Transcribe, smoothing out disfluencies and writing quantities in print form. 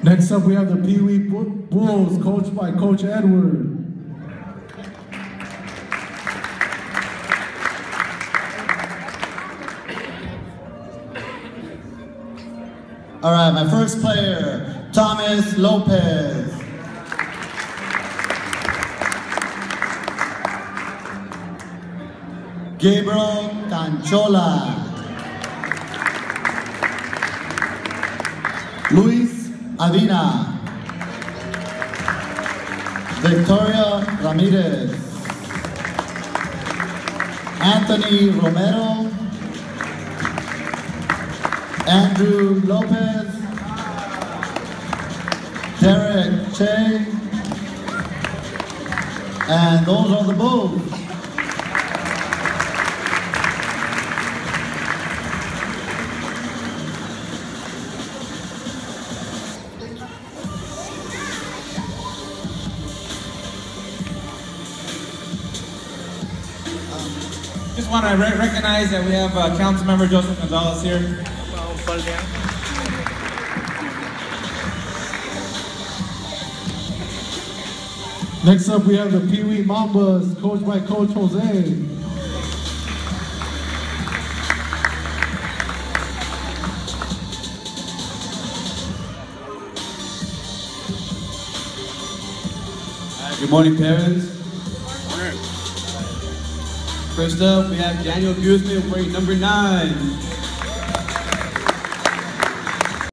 Next up, we have the Pee Wee Bulls, coached by Coach Edward. All right, my first player, Thomas Lopez. Gabriel Canchola. Luis Avina. Victoria Ramirez. Anthony Romero. Andrew Lopez. Derek Che. And those are the Bulls. Just want to recognize that we have Council Member Joseph Gonzalez here. Next up, we have the Pee Wee Mambas, coached by Coach Jose. Good morning, parents. First up, we have Daniel Guzman wearing number 9.